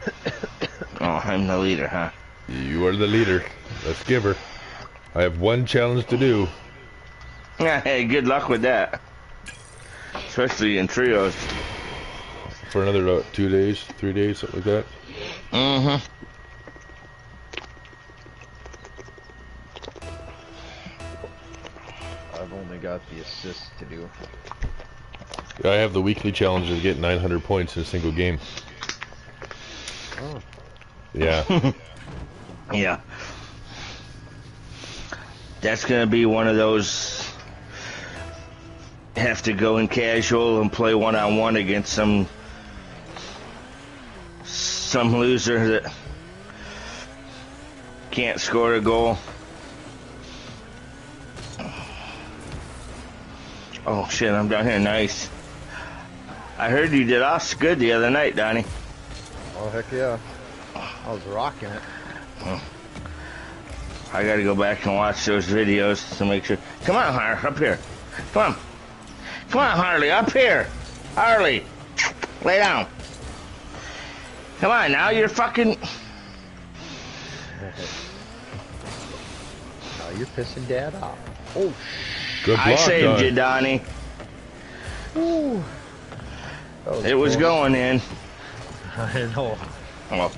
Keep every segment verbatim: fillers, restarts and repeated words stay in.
Oh, I'm the leader, huh? You are the leader. Let's give her. I have one challenge to do. Yeah, hey, good luck with that. Especially in trios. For another uh, two days, three days, something like that. Mm-hmm. I've only got the assists to do. I have the weekly challenge to get nine hundred points in a single game. Oh. Yeah. Yeah. That's gonna be one of those. Have to go in casual and play one on one against some some loser that can't score a goal. Oh shit, I'm down here. Nice. I heard you did us good the other night, Donnie. Oh heck yeah. I was rocking it. Oh. I gotta go back and watch those videos to make sure. Come on, Har, up here. Come on. Come on, Harley, up here. Harley, lay down. Come on, now you're fucking... Now you're pissing Dad off. Oh, Good block, I saved Don. you, Donnie. Ooh. Was it was close. going in. I know. Oh.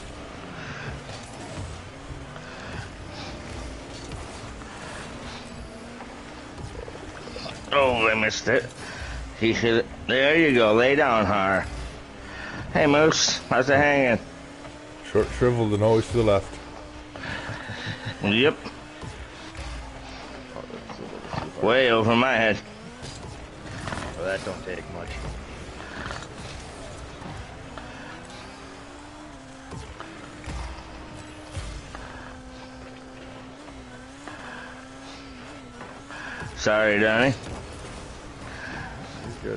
Oh, I missed it. He should. There you go. Lay down, Har. Hey, Moose. How's it hanging? Short, shriveled, and always to the left. Yep. Way over my head. Well, that don't take much. Sorry, Donnie. You're good.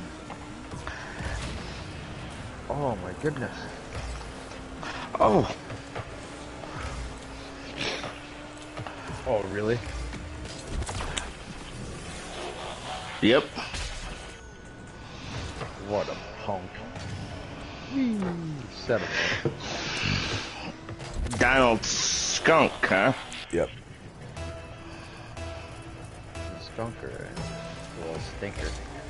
Oh my goodness. Oh. Oh really? Yep. What a punk. Whee! Set him up. Donald Skunk, huh? Yep. Skunker, a little stinker.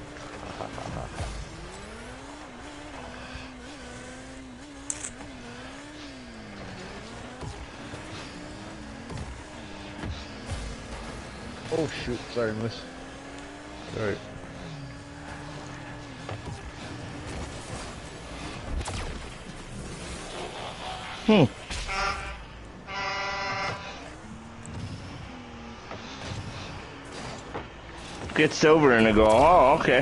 Oh shoot, sorry Moose. Alright. Hmm. Gets over and a goal. Oh, okay.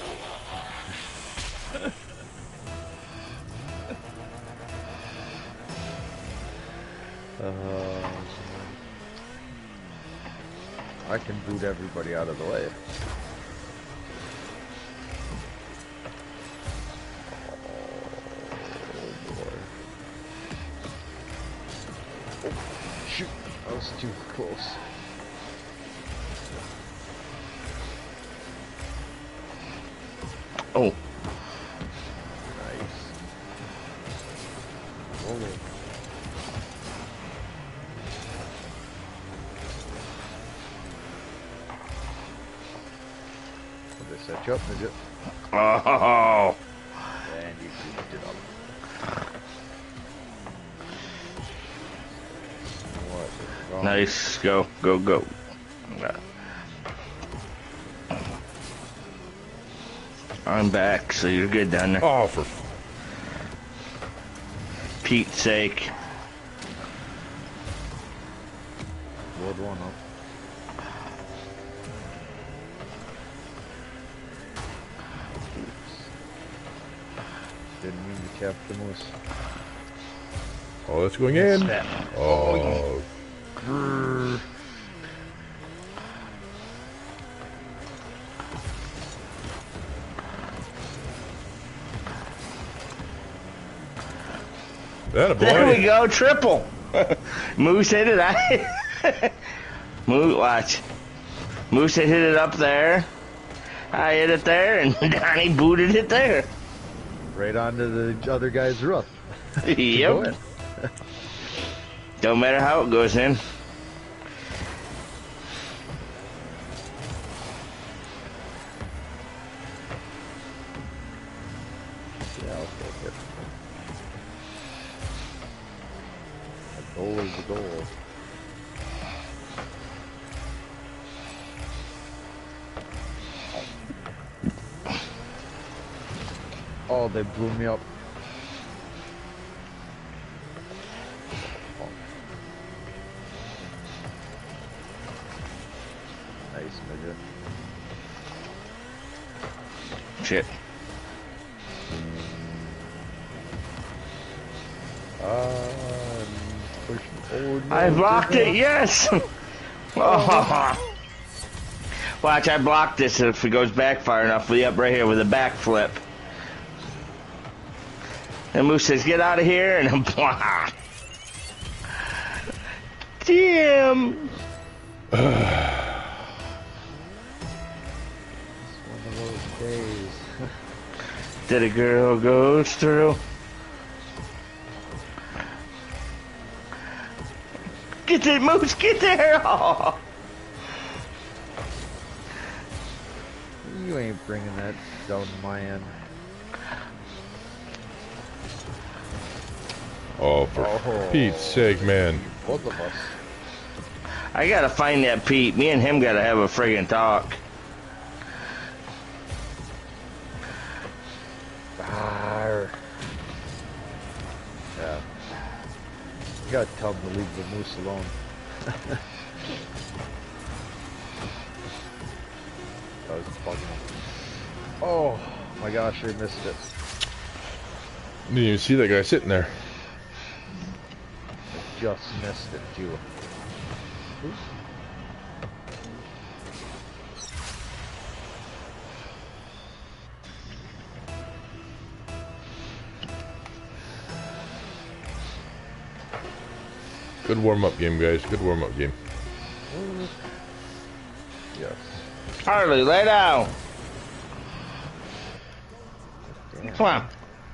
Uh, I can boot everybody out of the way. Oh boy. Oh, shoot, that was too close. Oh. Nice. Oh. Did they set you up, Midget? Oh. And you goofed it up. What is wrong? Nice. Go, go, go. I'm back, so you're good down there. Oh, for Pete's sake. Load one up. Oops. Didn't mean to cap the moose. oh, that's going in. Snap. Oh, Grrr. that a boy. There we go, triple. Moose hit it. I Moose, watch. Moose hit it up there. I hit it there, and Donnie booted it there. Right onto the other guy's roof. Yep. Don't matter how it goes in. Yeah, I'll take it. A goal is a goal. Oh, they blew me up. Nice, midget. Shit. Uh, pushing forward. I blocked it, yes! Oh. Watch, I blocked this. If it goes back far enough, we'll be up right here with a backflip. And Moose says, get out of here, and I'm blah. Damn! It's one of those days. That a girl goes through. Get there, Moose, get there! Oh. You ain't bringing that down to my end. Oh, for Oh. Pete's sake, man. Both of us. I gotta find that Pete. Me and him gotta have a friggin' talk. Arr. Yeah. You gotta tell him to leave the moose alone. That was bugging. Oh my gosh, I missed it. Didn't even see that guy sitting there. I just missed it too. Oops. Good warm-up game, guys. Good warm-up game. Yes. Harley, lay down. Damn. Come on.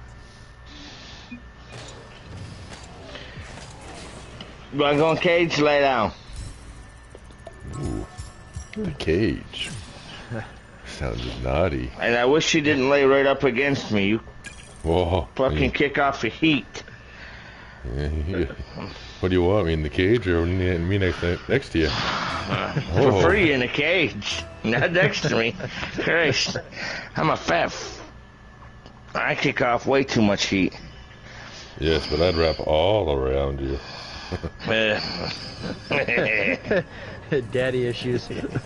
You wanna go in cage? Lay down. Ooh, the cage. Sounds naughty. And I wish she didn't lay right up against me. You Whoa. fucking kick off the heat. Yeah, yeah. What do you want? Me in the cage or me me next next to you? Uh, Oh. For free in a cage. Not next to me. Christ. I'm a fat f- I kick off way too much heat. Yes, but I'd wrap all around you. Uh, Daddy issues.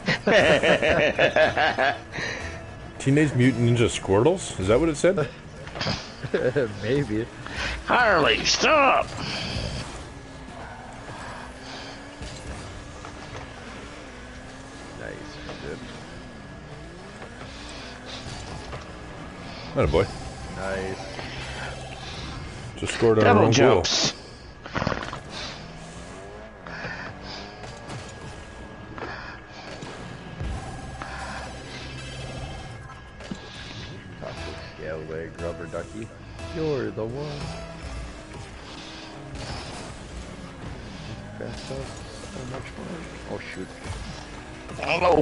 Teenage Mutant Ninja Squirtles? Is that what it said? Maybe. Harley, stop! Nice. Good. Atta boy. Nice. Just scored on our Double own goal. jumps. Toxic scalewag rubber ducky. You're the one. Fast up. So much fun. Oh shoot. Oh,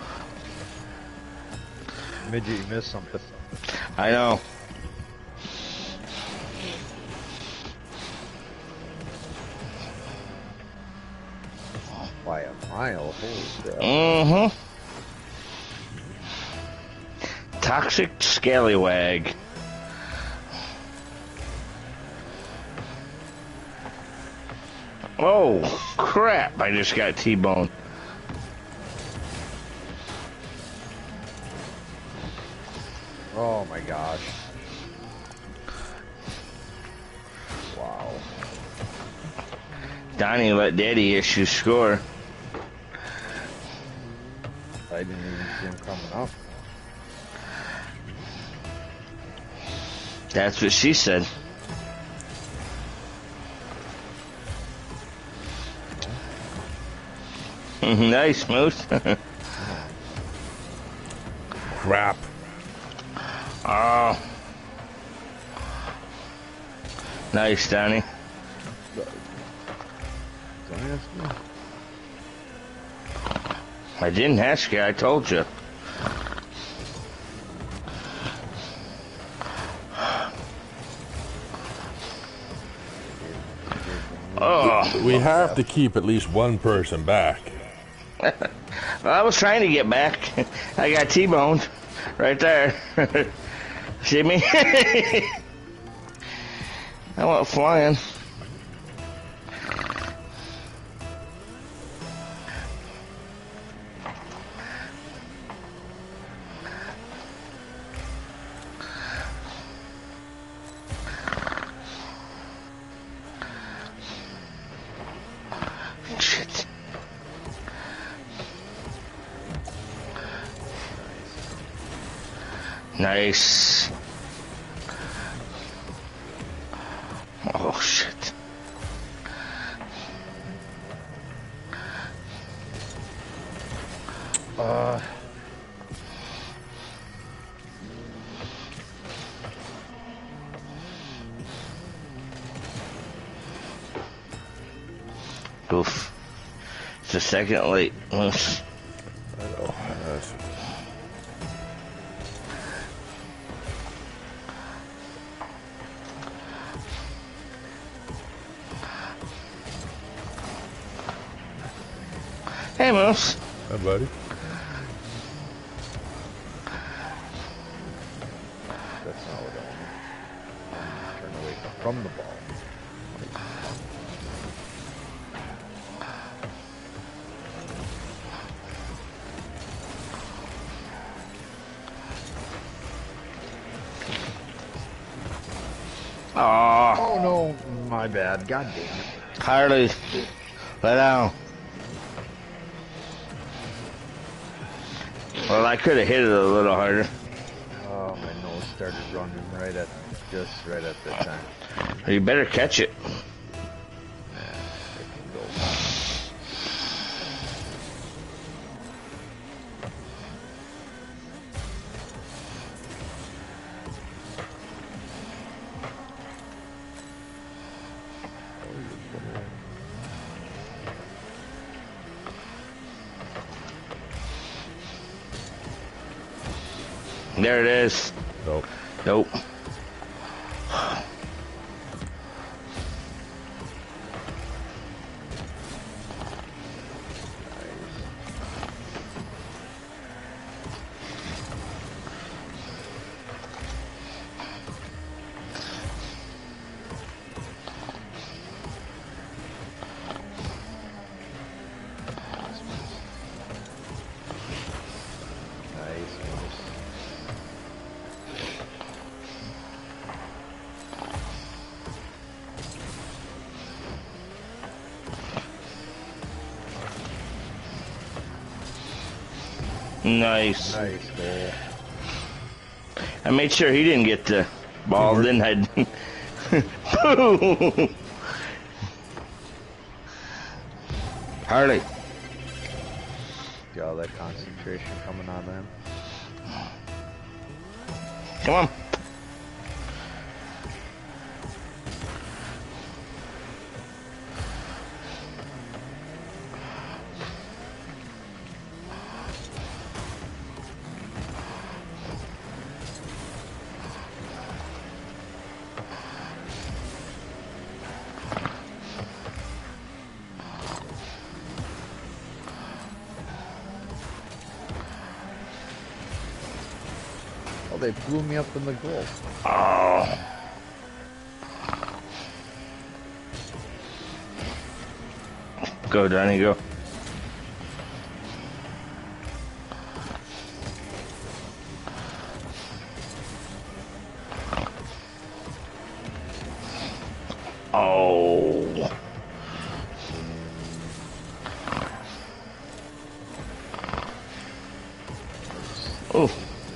Midget, you missed something. I know. By a mile. Holy crap. Mm-hmm. Toxic scallywag. Oh, crap. I just got T-boned. Oh my gosh. Wow. Donnie let Daddy issue score. I didn't even see him coming up. That's what she said. Nice, Moose. Crap. Oh. Nice, Donnie. Don't ask me. I didn't ask you, I told you. Oh. We have to keep at least one person back. Well, I was trying to get back. I got T-boned right there. See me? I went flying. Shit. Nice. Oh, shit. Uh. Oof. It's a second late. Oof. I know. That's- Hey, Moose. Hi, buddy. That's not what I want. Turn away from the ball. Aw. Oh no, my bad. God damn it. Harley. Lay down. Well, I could have hit it a little harder. Oh, my nose started running right at, just right at that time. You better catch it. Yeah, it can go. There it is. Nope. Nope. Nice. Nice goal. I made sure he didn't get the ball, didn't I? Boom! Harley. See all that concentration coming on them. Come on. Oh, they blew me up in the goal. Oh. Go, Donnie, go. Oh. Oh.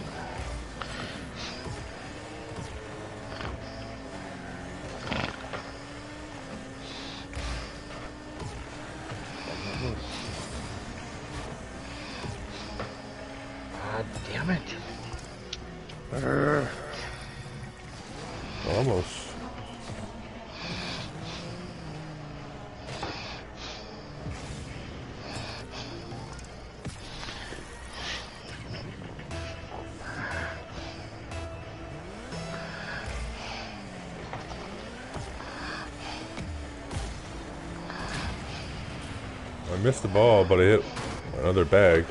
God damn it. Uh, almost. missed the ball, but I hit another bag.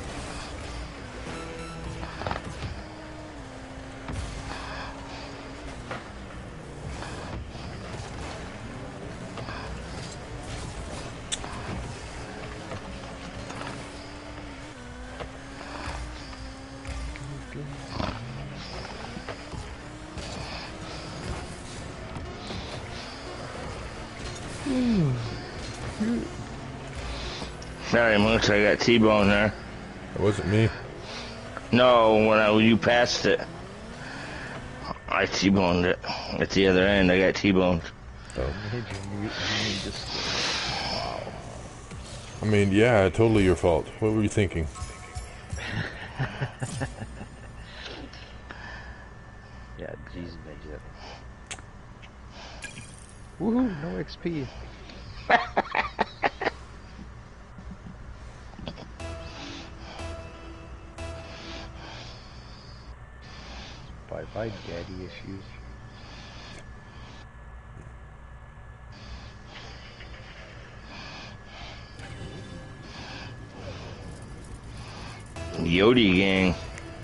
Sorry, Moose, I got T-bone there. That wasn't me. No, when, I, when you passed it, I T-boned it. At the other end, I got T-boned. Oh. Midget, you, you just, wow. I mean, yeah, totally your fault. What were you thinking? Yeah, jeez, Midget. Woohoo, no X P. Bye-bye, daddy issues. Yodi gang.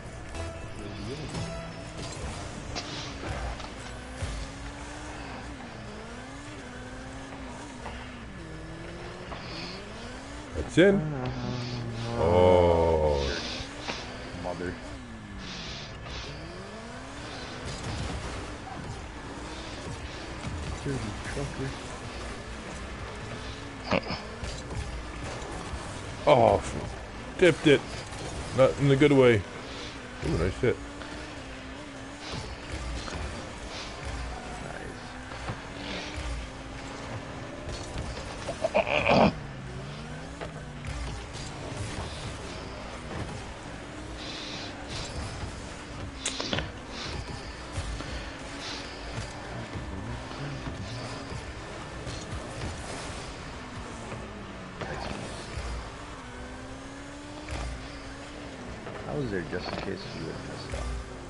It's in. Oh. Mother. Dirty trucker. Oh, dipped it. Not in the good way. Ooh, nice hit. I was there just in case you would miss out.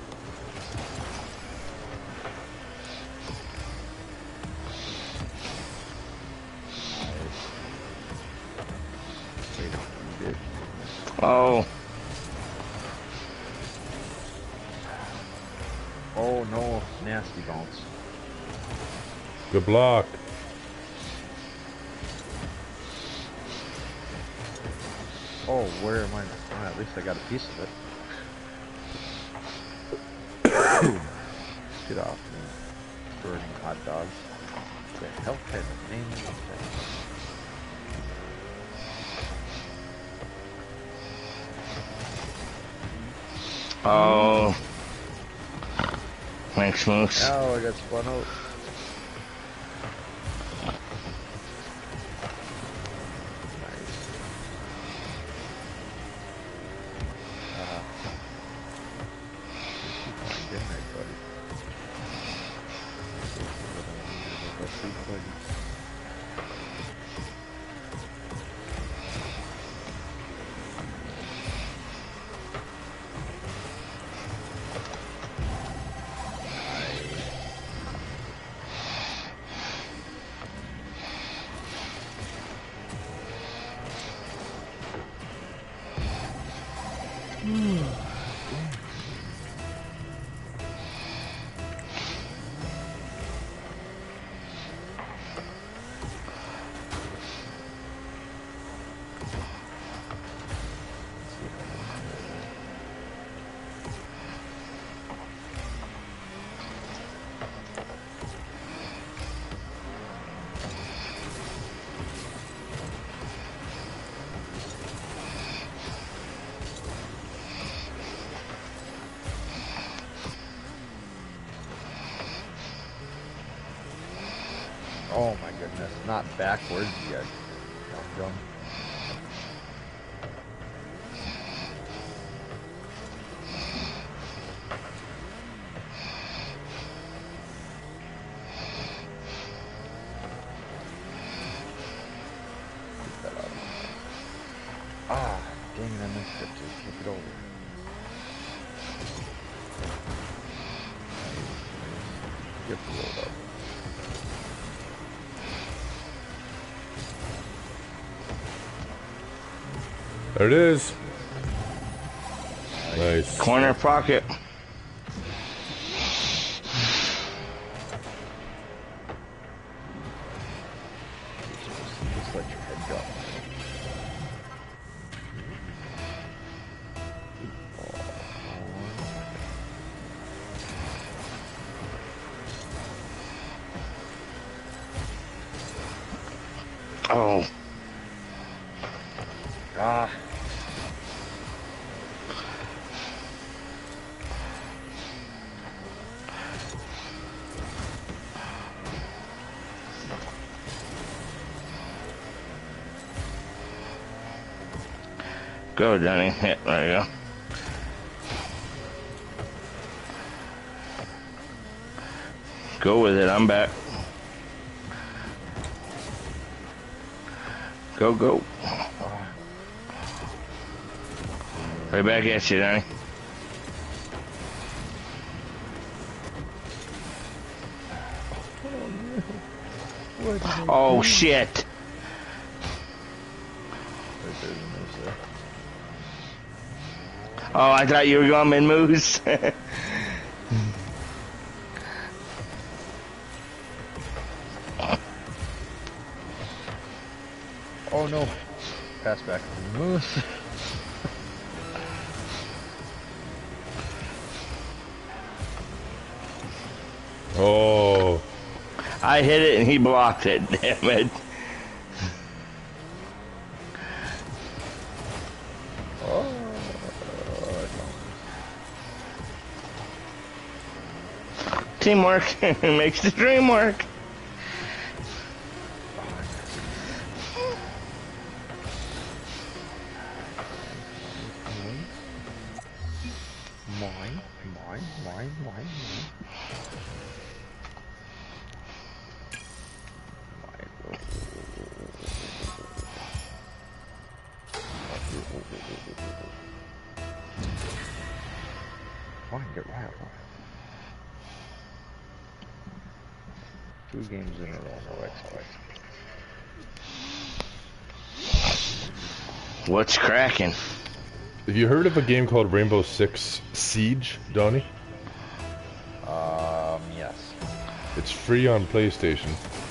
Wait, you did. Oh. Oh no, nasty bounce. Good block. Oh, where am I? Oh, at least I got a piece of it. Get off me, burning hot dogs. What the hell kind of name is that? Oh. Thanks, Moose. Oh, I got spun out. Oh my goodness, not backwards yet. Jump. Get that out of my way. Ah, dang it, I missed it. Just flip it over. Get the load up. There it is. Nice. Corner pocket. Just let your head go. Oh. Ah. Go, Donnay. Yeah, there you go. Go with it. I'm back. Go, go. Right back at you, Donnay. Oh, shit. Oh, I thought you were going mid-moose. Oh no. Pass back to the moose. Oh. I hit it and he blocked it, damn it. Oh. Teamwork makes the dream work. Mine, mine, mine, mine, Come on, get right up. Two games in a row, no exploits. What's cracking? Have you heard of a game called Rainbow Six Siege, Donnie? Um, yes. It's free on PlayStation.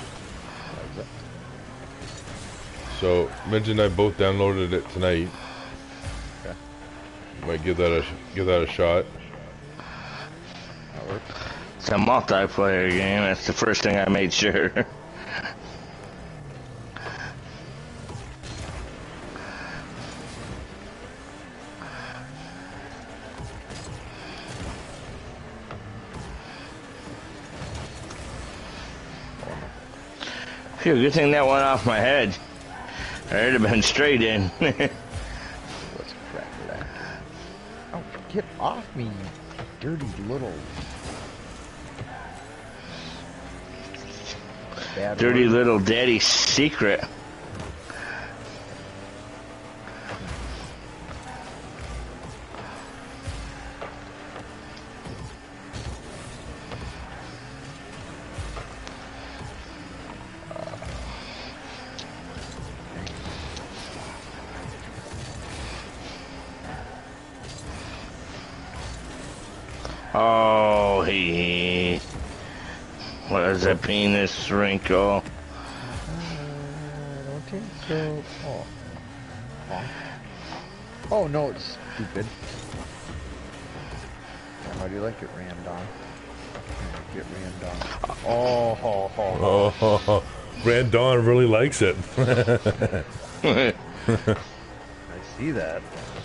So, Midget and I both downloaded it tonight. Okay. Might give that a give that a shot. That works. It's a multiplayer game. That's the first thing I made sure. Phew, good thing that went off my head. I'd have been straight in. What's crack that? Oh, get off me, you dirty little... Bad Dirty word. little daddy secret. Oh, he. What is a penis wrinkle? Uh, I don't think so. Oh. Oh. Oh no, it's stupid. Yeah, how do you like it rammed on? Get rammed on. Oh, ho, ho, ho. Oh, Brandon really likes it. I see that.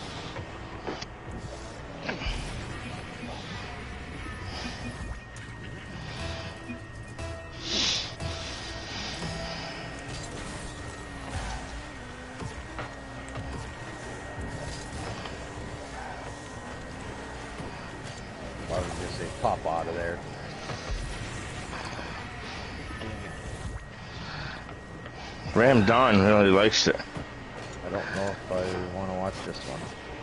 Why would you say pop out of there? Ram Don really likes it. I don't know if I want to watch this one.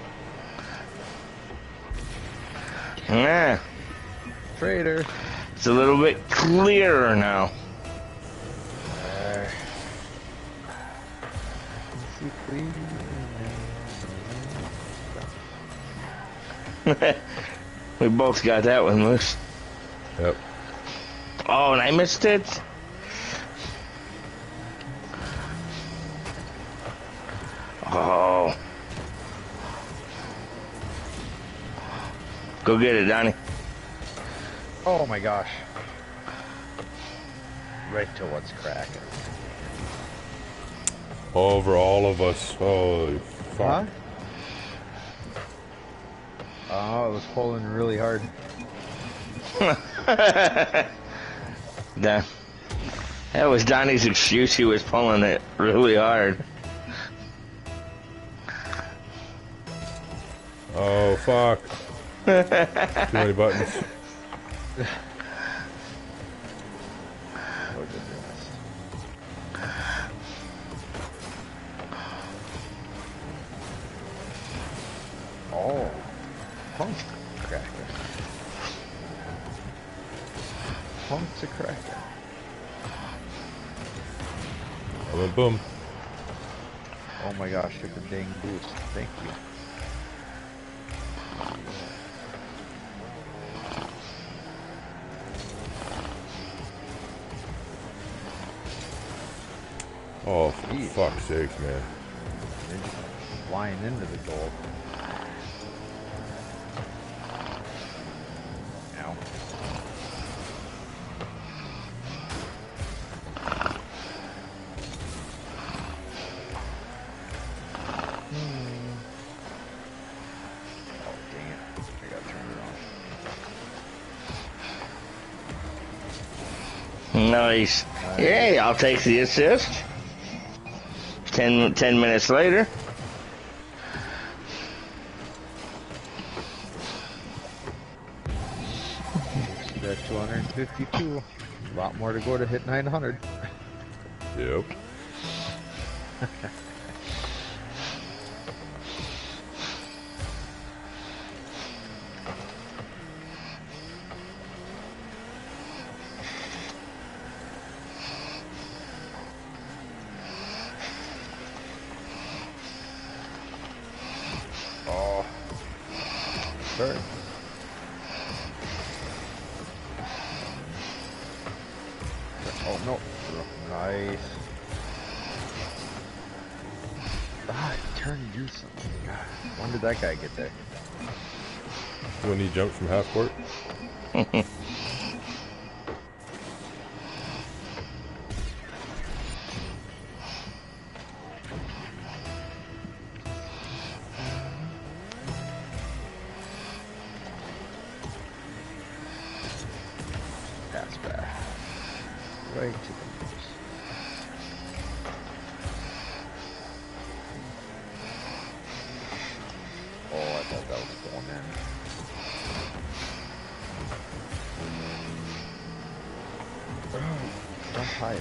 Yeah, Traitor. it's a little bit clearer now. There. See, please. We both got that one, Moose. Yep. Oh, and I missed it? Oh. Go get it, Donnie. Oh my gosh. Right to what's cracking. Over all of us. Holy fuck. Huh? Oh, it was pulling really hard. That, that was Donnie's excuse. He was pulling it really hard. Oh, fuck. Too many buttons. Oh, goodness. Oh, punk's cracking. Punk's a cracking. And then boom. Oh my gosh, took a dang boost. Thank you. Oh, for Jeez. fuck's sakes, man. They're just flying into the goal. Ow. Hmm. Oh, dang it. I gotta turn it on. Nice. Yay, I'll take the assist. Ten, ten minutes later. Got two hundred fifty-two. A lot more to go to hit nine hundred. Yep. Oh. Sorry. Oh, no. Nice. Ah, turn and do something. God, when did that guy get there? When he jumped from half court? Pass back. Right to the moves. Oh, I thought that was going in. Oh, jump higher.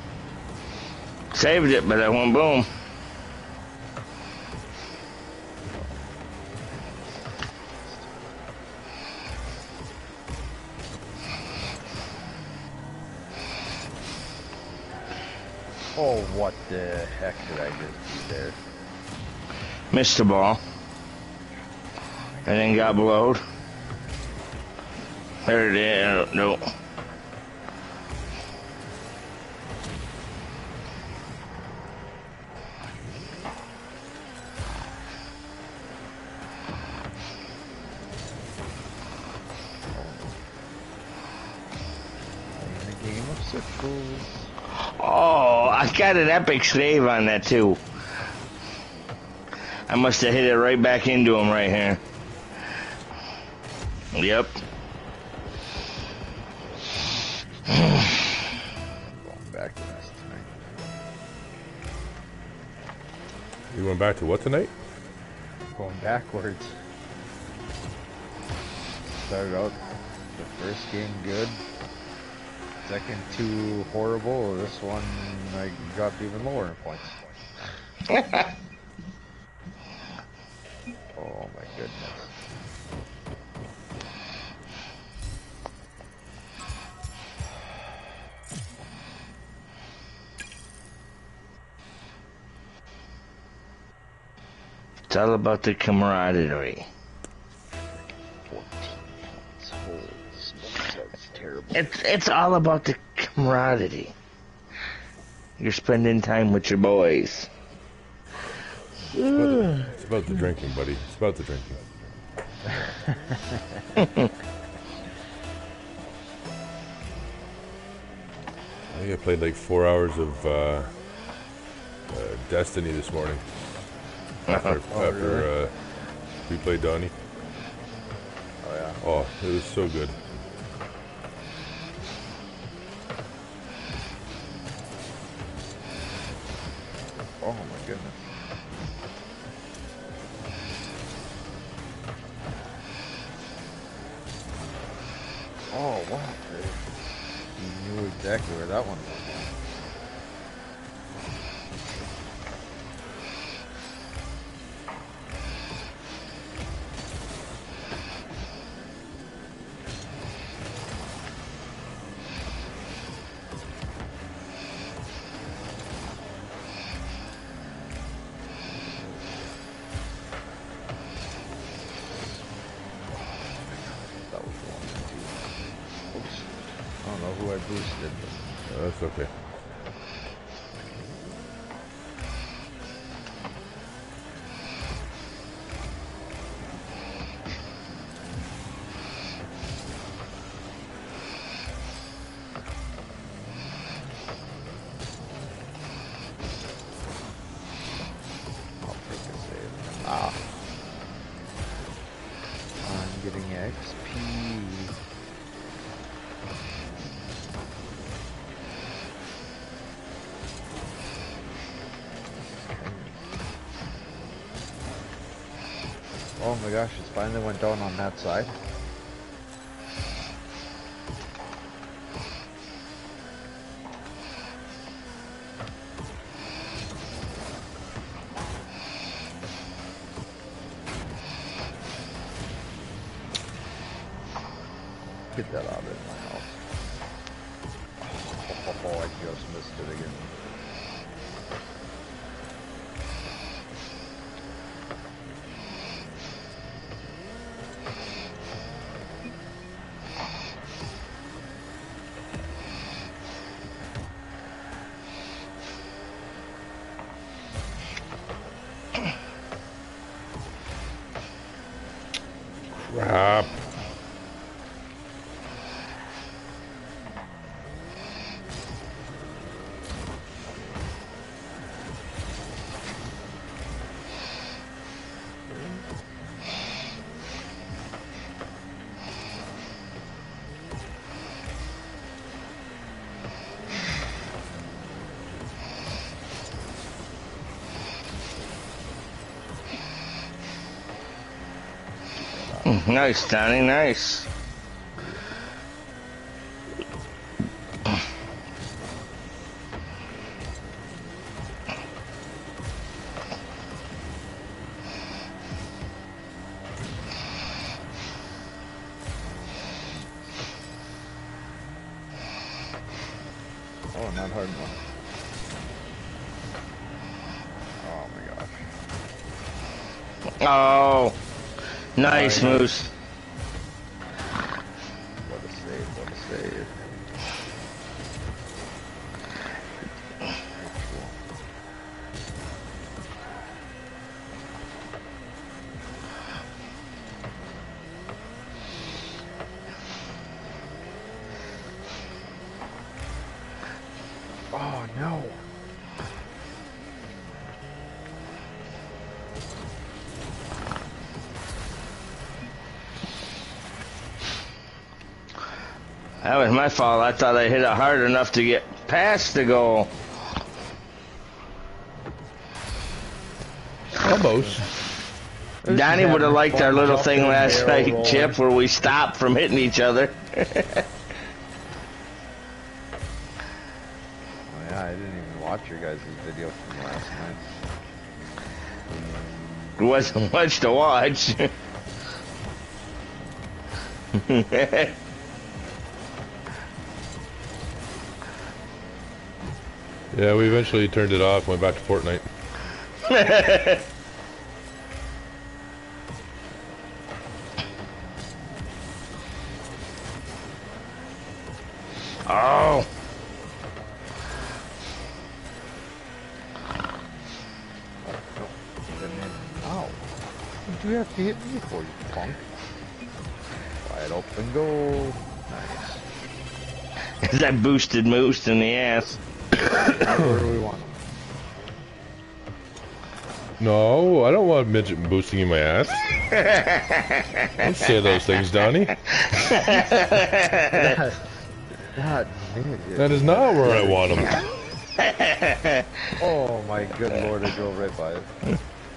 Saved it, but that went boom. Oh, what the heck did I just do there? Missed the ball. And then got blowed. There it is. No. In a game of circles. Oh, I got an epic save on that too. I must have hit it right back into him right here. Yep. Going back to this tonight. You went back to what tonight? Going backwards. Started out the first game good. Second two horrible. This one I dropped even lower in points. Oh my goodness. It's all about the camaraderie. was terrible. It's it's all about the camaraderie. You're spending time with your boys. It's about, the, it's about the drinking, buddy. It's about the drinking. I think I played like four hours of uh, uh, Destiny this morning. After, Oh, after really? uh, we played Donnay. Oh yeah. Oh, it was so good. Oh my goodness. Oh wow. He knew exactly where that one was. That was the one. Oops. I don't know who I boosted. Uh, that's okay. I'll take a save. Ah. I'm getting X P. Oh my gosh, it finally went down on that side. Get that out of my house. Oh, oh, oh, I just missed it again. Crap. Nice, Donnie, nice. Oh, not hard enough. Oh my gosh. Oh, nice, Oh, yeah. Moose. What a save, what a save. Oh no. That was my fault. I thought I hit it hard enough to get past the goal. Almost. Donnie would have liked our little thing last night, Chip, where we stopped from hitting each other. Oh yeah, I didn't even watch your guys' video from last night. It wasn't much to watch. Yeah, we eventually turned it off, went back to Fortnite. Oh. Ow. What do you have to hit me for, you punk? Wide open goal. Nice. That boosted moose in the ass. Where do we want him? No, I don't want Midget boosting in my ass. Don't say those things, Donnie. that, that Midget. That is not where I want him. Oh my good lord, I drove right by it.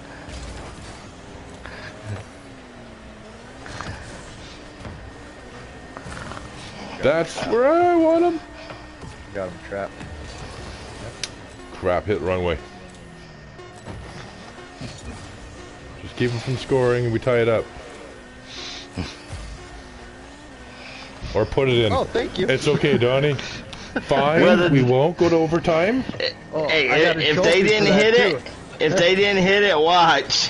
That's where I want him. Got him trapped. Crap, hit the wrong way. Just keep him from scoring and we tie it up. Or put it in. Oh, thank you. It's okay, Donnie. Fine, Well, we won't go to overtime. Oh, Hey, I got a if trophy they for didn't that, hit it, too. if they didn't hit it, watch.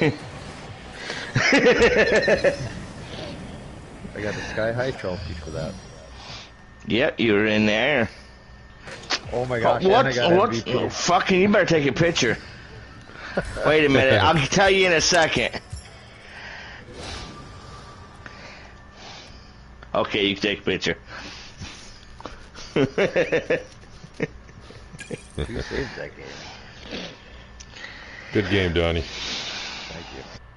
I got a sky high trophy for that. Yep, you were in there. Oh my gosh, What? and I got M What? V P. Fucking! You better take a picture. Wait a minute. I'll tell you in a second. Okay, you can take a picture. Who saved that game? Good game, Donnie. Thank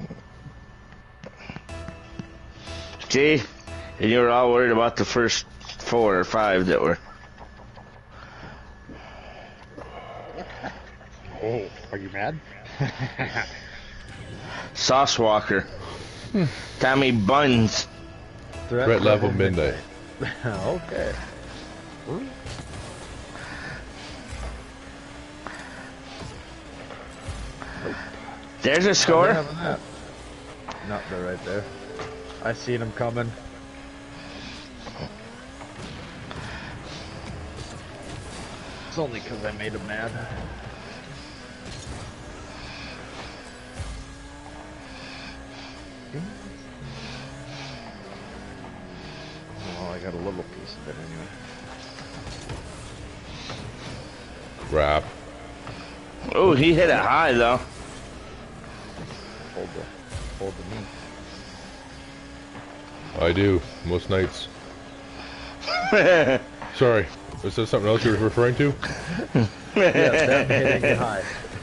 you. See, and you were all worried about the first four or five that were. Oh, are you mad? Sauce Walker. Tommy Buns. Threat level midnight. Okay. There's a score. No, they're right there. I seen them coming. It's only because I made him mad. Oh, I got a little piece of it anyway. Crap. Oh, he hit it high though. Hold the, hold the meat. I do, most nights. Sorry, is that something else you were referring to? Yeah, them hitting it high.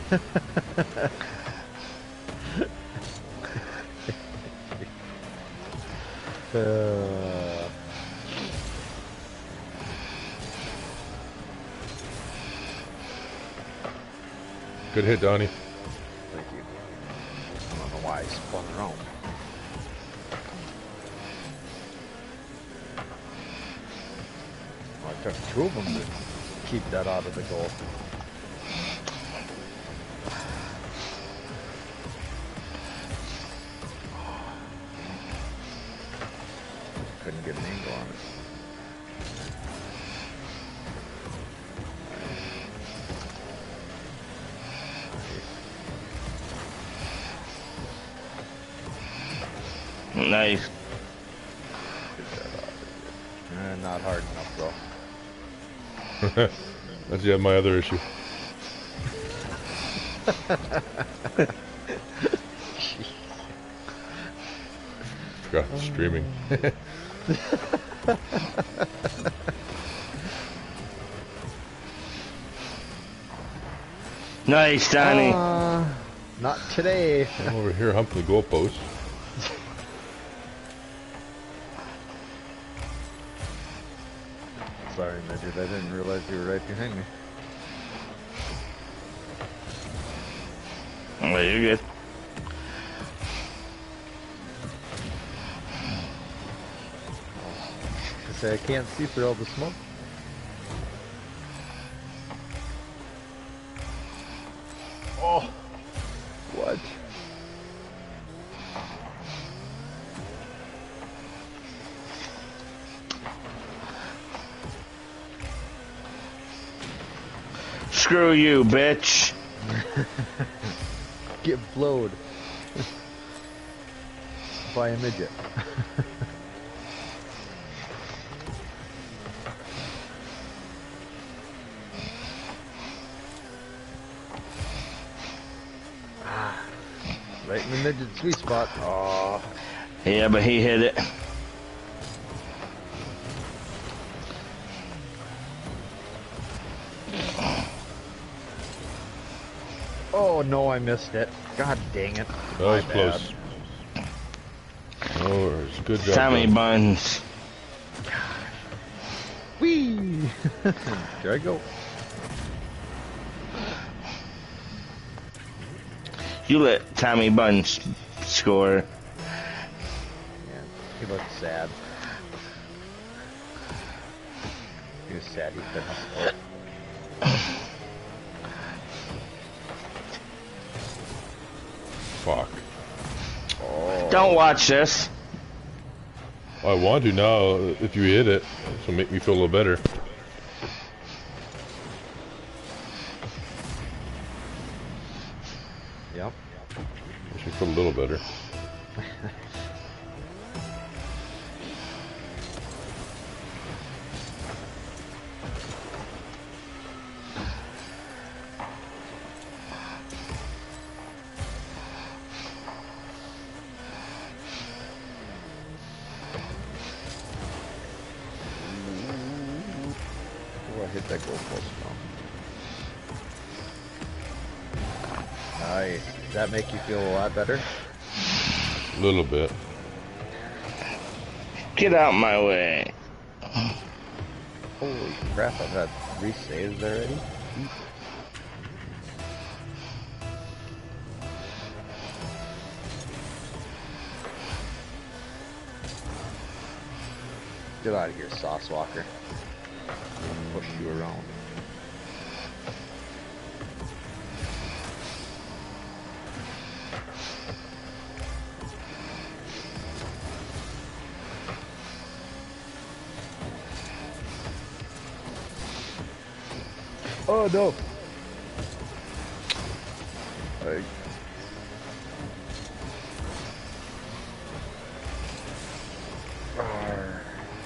uh, Good hit, Donnie. Thank you. I don't know why I spun around. Well, it took two of them to keep that out of the goal. Couldn't get an angle on it. Nice. Eh, not hard enough, though. That's yeah, my other issue. Forgot the streaming. Nice, Donnie. Uh, not today. I'm over here humping the goalpost. Sorry, Midget. I didn't realize you were right behind me. Oh, you're good. I say I can't see through all the smoke. Oh, what? Screw you, bitch. Get blowed by a midget. the midget sweet spot. Oh. Yeah, but he hit it. Oh no, I missed it. God dang it. That was My close. Oh, it's a good job. Tommy done. Buns. Whee! Here I go. You let Tommy Buns score. Yeah, he looked sad. He was sad he couldn't score. Fuck. Oh. Don't watch this. I want to now if you hit it, so make me feel a little better. Yep. Makes me feel a little better. Hit that goal post now. Nice. Does that make you feel a lot better? A little bit. Get out my way. Holy crap, I've had three saves already. Get out of here, Sauce Walker. Push you around. Oh no! I... Arr.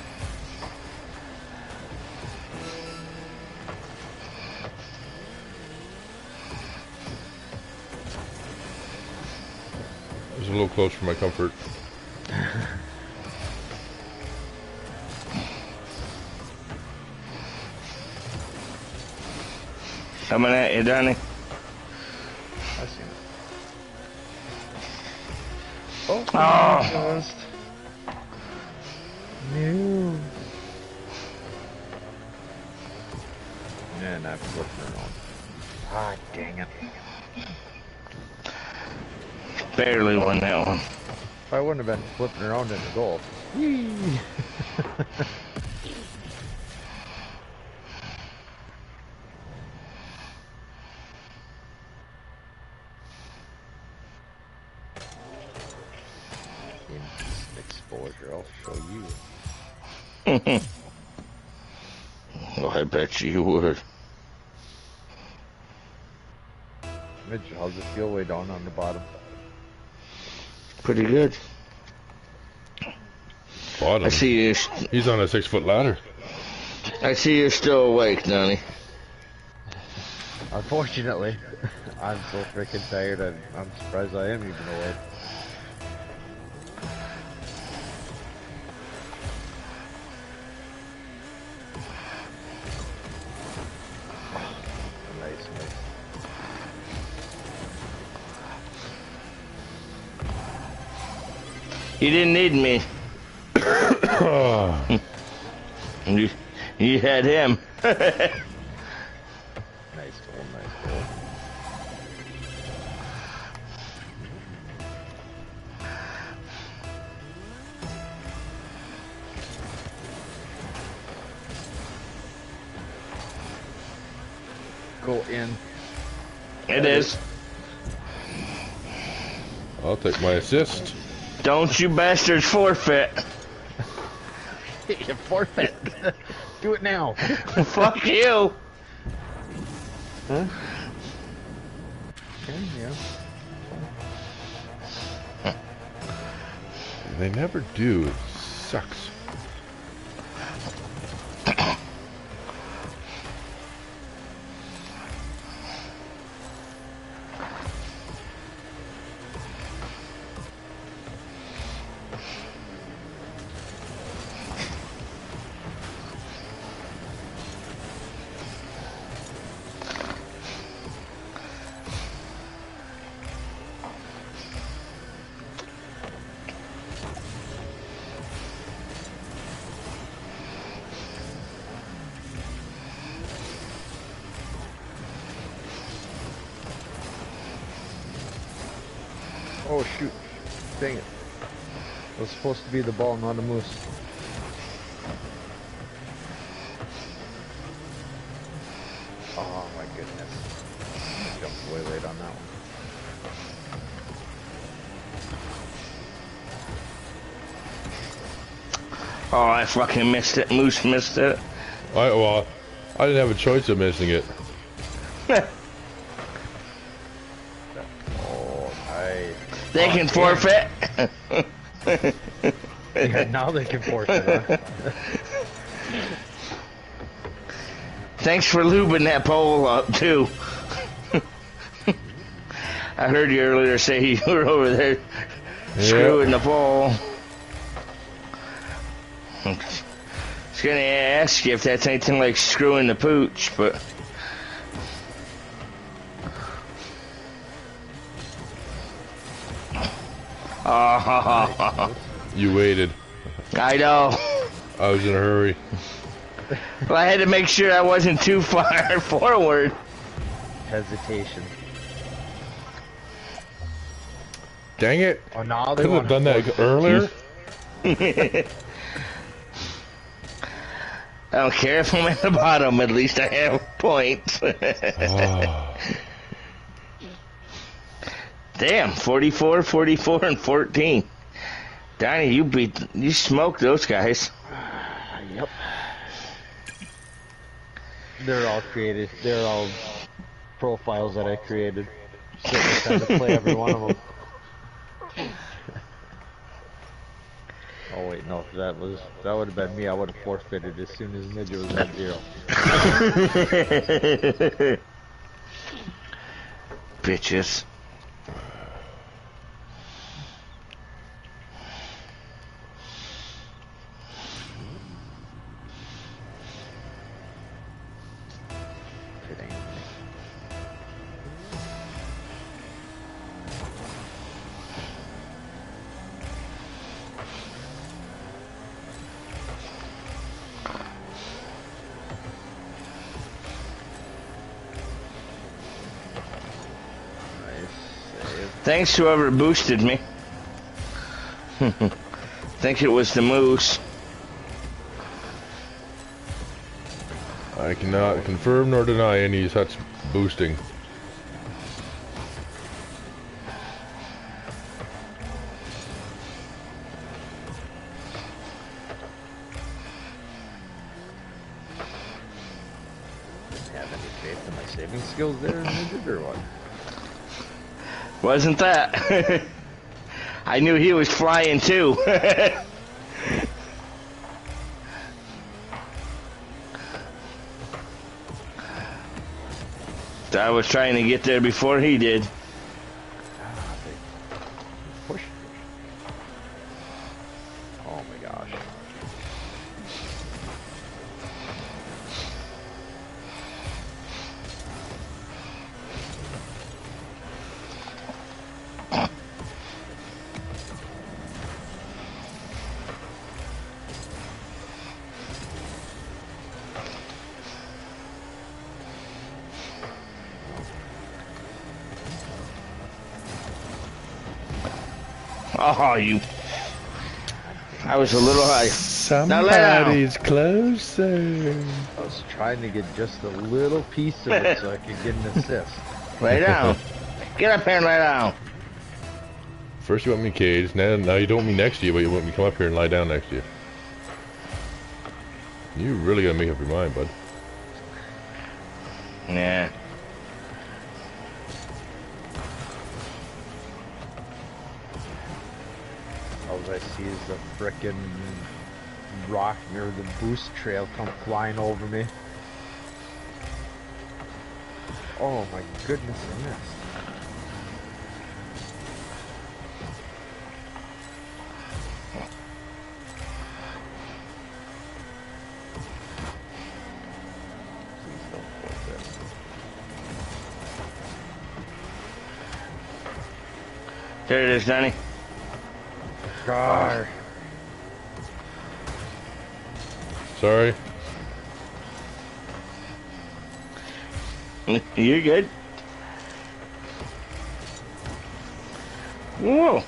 It was a little close for my comfort. Coming at you, Donnay. I see it. Oh, Oh. just... No. And I flipped her on. Ah, dang it. Barely won that one. If I wouldn't have been flipping around in the goal. Whee! Indecent exposure, I'll show you. Oh, I bet you would. Midget, how's it feel way down on the bottom? Pretty good. Bottom. I see you. He's on a six foot ladder. I see you're still awake, Donnay. Unfortunately, I'm so freaking tired. I'm, I'm surprised I am even awake. Nice, nice. You didn't need me. you, you had him. Nice goal, nice goal. Go in. It is. I'll take my assist. Don't you bastards forfeit. You forfeit. Do it now. Fuck you. Huh? Okay, yeah. They never do. It sucks. Oh shoot. Dang it. It was supposed to be the ball, not a moose. Oh my goodness. Jumped way late on that one. Oh, I fucking missed it. Moose missed it. I, well, I didn't have a choice of missing it. Oh, nice. They oh, can forfeit. Yeah, now they can forfeit, huh? Thanks for lubing that pole up, too. I heard you earlier say you were over there screwing Yep. the pole. I was gonna ask you if that's anything like screwing the pooch, but... Oh, You waited. I know. I was in a hurry. Well, I had to make sure I wasn't too far forward. Hesitation. Dang it. Oh, now they Could have want done that earlier. I don't care if I'm at the bottom, at least I have points. Oh. Damn, forty-four, forty-four, and fourteen. Donnie, you beat, you smoked those guys. Yep. They're all created. They're all profiles that I created. So I tried to play every one of them. Oh wait, no, that was that would have been me. I would have forfeited as soon as Midget was at zero. Bitches. It ain't me. Thanks to whoever boosted me. Think it was the moose. I cannot confirm nor deny any such boosting. Didn't have any faith in my saving skills there, Midget, or what? Wasn't that? I knew he was flying too. I was trying to get there before he did. Ah, they pushed me. Oh my gosh. Oh, you. I was a little high. Somebody's closer. I was trying to get just a little piece of it so I could get an assist. Lay down. Get up here and lay down. First you want me caged, now, now you don't want me next to you, but you want me to come up here and lie down next to you. You really gotta make up your mind, bud. Yeah. All I see is the frickin' rock or the boost trail come flying over me. Oh my goodness, I missed. Please don't forfeit. There it is, Donnie. Car. Sorry. You're good. Whoa.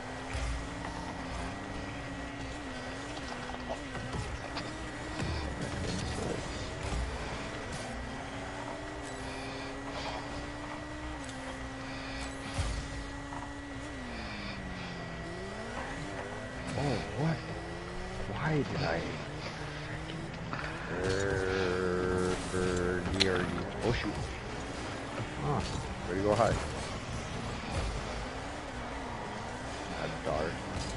Oh, what? Why did I? Er, er, near you. Oh shoot. Huh. Where do you go hide? A dart.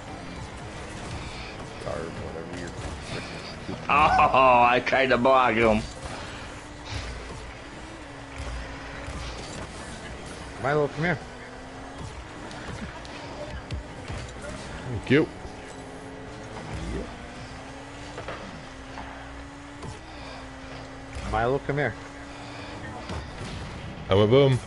Dart, whatever you're freaking stupid. Oh, I tried to block him. Milo, come here. Thank you. Milo, come here. I'm a boom.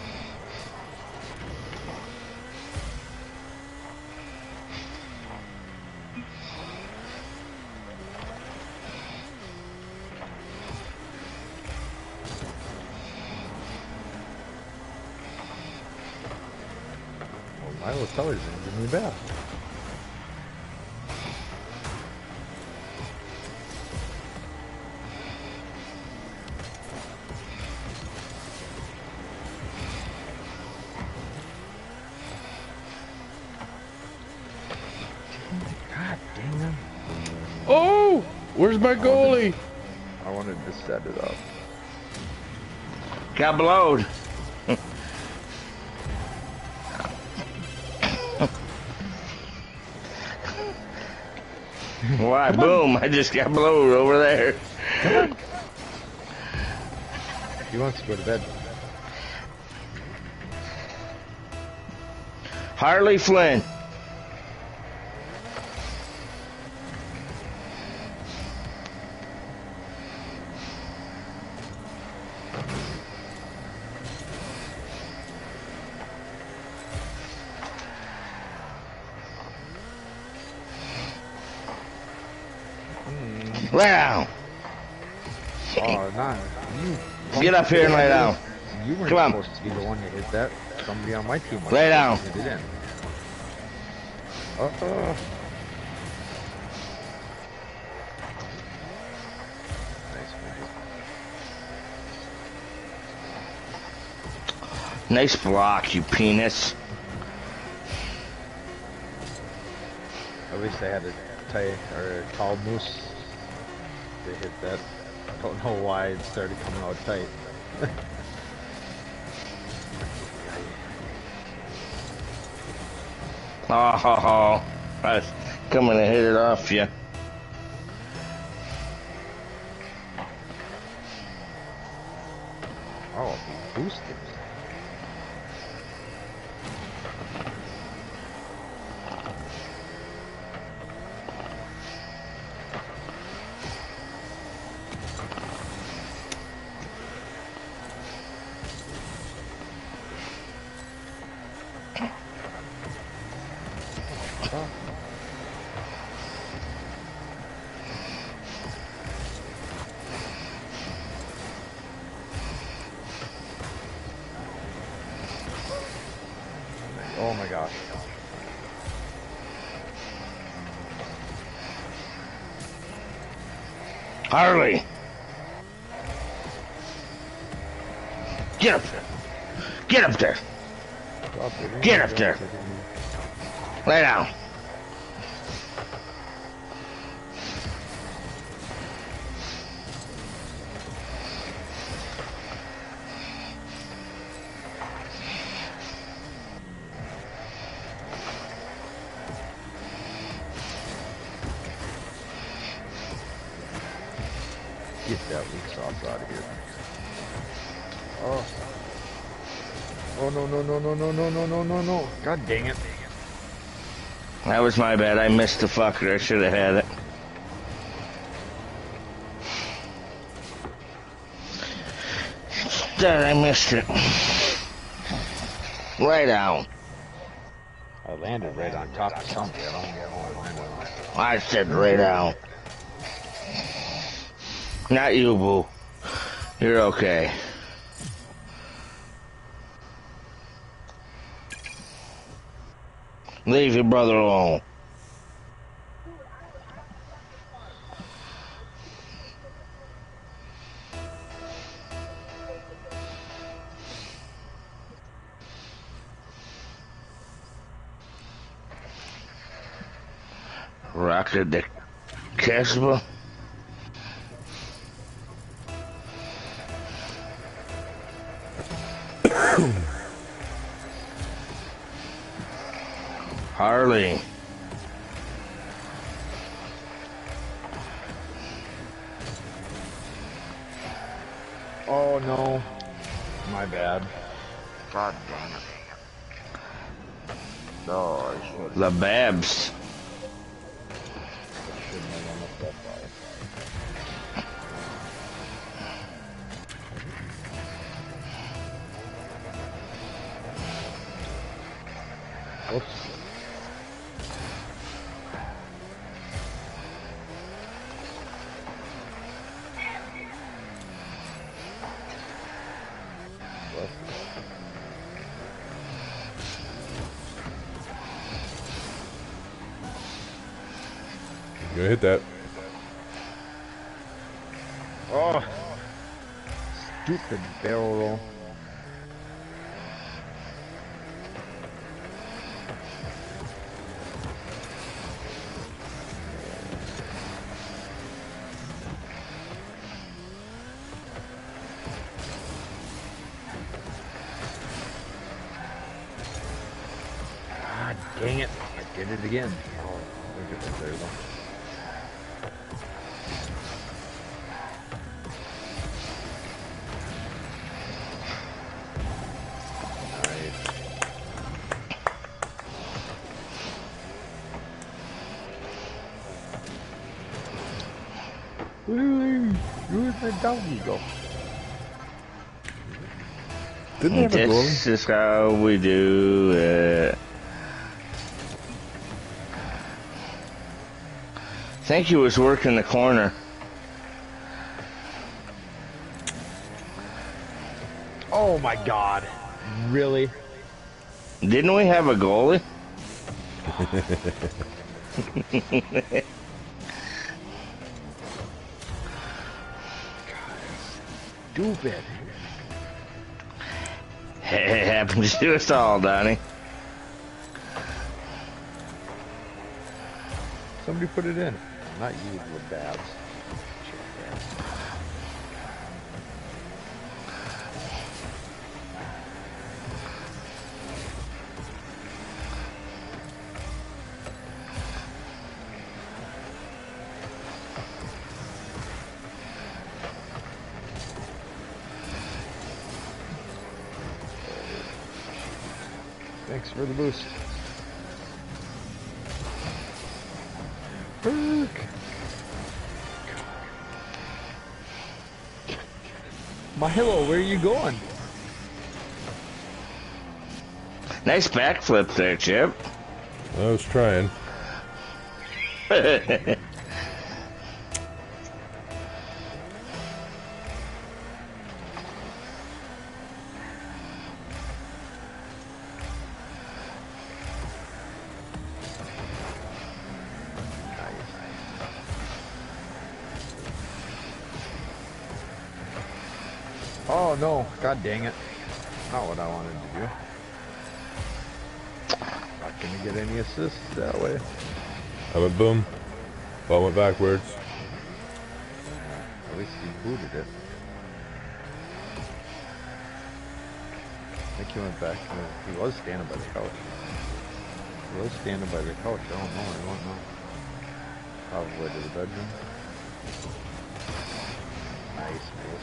Well, Milo's colors didn't give me a bath. God dang it. Oh! Where's my goalie? I wanted to set it up. Got blowed. Why, boom, I just got blowed over there. Come on. He wants to go to bed. Harley Flynn. Lay down. Oh, not you. Get up here and lay down. You weren't Come on. supposed to be the one that hit that. Somebody on my team was Lay down. supposed to hit it in. Uh-oh. Nice, Midget. Nice block, you penis. I wish I had a tight or a tall moose to hit that. I don't know why it started coming out tight. Oh, I was coming to hit it off you. Oh, he boosted. Oh my gosh. Harley. Get up there. Get up there. Get up there. Lay down. Get that weak sauce out of here. Oh. Oh no no no no no no no no no no. God dang it. That was my bad. I missed the fucker. I should have had it. Instead, I missed it. Lay down. I landed right on top of something. I don't know how I landed on it. I said lay down. Not you, boo. You're okay. Leave your brother alone. Rocket the Casbah. Harley. Oh no. My bad. God damn it. No, I should. The Babs. Shouldn't have run up that far. Whoops. Gonna hit that. Oh, stupid barrel roll. Ah, dang it. I did it again. Oh, look at that. There we go. Where'd my doggy go? Didn't they have a goalie? This is how we do it. I think he was working the corner. Oh my god. Really? Didn't we have a goalie? Stupid. It happens to us all, Donnie. Somebody put it in. Not you, the Babs. Thanks for the boost. Burk. Milo, where are you going? Nice backflip there, Chip. I was trying. Oh no, god dang it. Not what I wanted to do. Not gonna get any assists that way. I went boom. Ball went backwards. At least he booted it. I think he went back. No, he was standing by the couch. He was standing by the couch. I don't know. I don't know. Probably to the bedroom. Nice, nice.